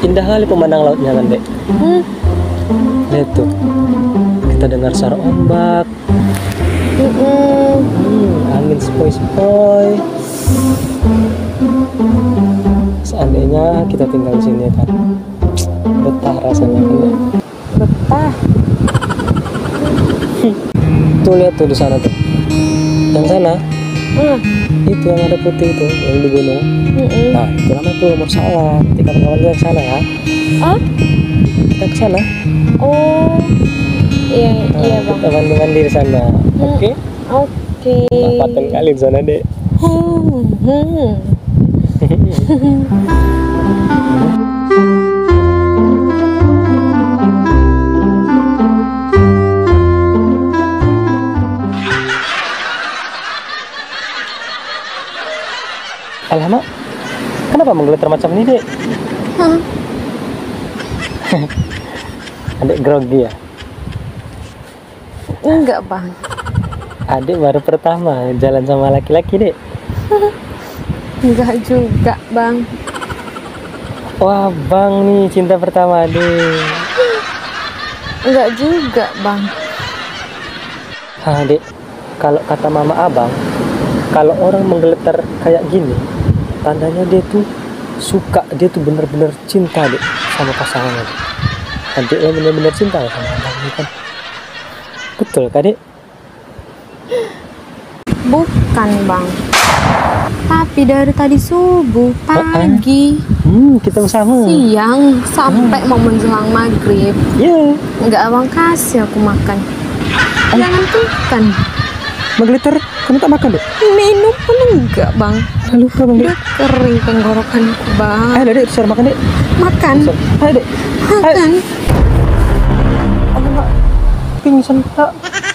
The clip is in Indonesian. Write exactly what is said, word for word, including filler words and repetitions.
Indah kali pemandangan lautnya kan, Dek. Hmm. Lihat tuh. Kita dengar suara ombak. Mm-mm. Hmm, angin sepoi-sepoi. Seandainya kita tinggal di sini kan, betah rasanya kan, Dek. Betah. Tuh lihat tuh di sana tuh. Yang sana, Hmm. itu yang ada putih itu, yang di gunung. Mm-mm. Nah, itu namanya Pulau Mersala. Nanti kawan-kawan kita ke sana ya. Ah? Kita ke sana. Oh. Iya, Nah, iya bang. kita mandi-mandi di sana. Oke? Oke. Nah, paten kali di sana, Dek. Hmm. Hmm. Alamak, kenapa menggeletar macam ini, Dek? Hah? Adik grogi ya? Enggak bang. Adik baru pertama jalan sama laki-laki, Dek. Enggak juga bang. Wah, Bang nih cinta pertama, Dek. Enggak juga bang. Hah, Dek. Kalau kata mama abang, kalau orang menggeletar kayak gini, tandanya dia tuh suka, dia tuh bener-bener cinta, Dek, sama pasangannya, Dek. Adiknya bener-bener cinta sama abang ini kan. Betul kan, Dek? Bukan bang. Tapi dari tadi subuh, pagi, Hmm, kita bersama. siang, sampai mau menjelang maghrib, Iya. enggak abang kasih aku makan. Jangan tukan. Menggeletar, kamu tak makan, Dek? Minum pun enggak bang. Lalu apa, Bang, Dek? Udah kering tenggorokanku bang. Ayo, Dek, disuruh makan, Dek. Makan, Ayo, Dek. makan. Ayo, Mak. Pingsan, Kak.